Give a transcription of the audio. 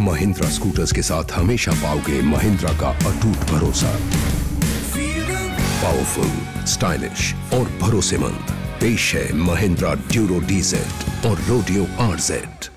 Mahindra scooters के साथ हमेशा पाओगे महिंद्रा का अटूट भरोसा। पावरफुल, स्टाइलिश और भरोसेमंद पेश है महिंद्रा ड्यूरो DZ और रोडियो RZ।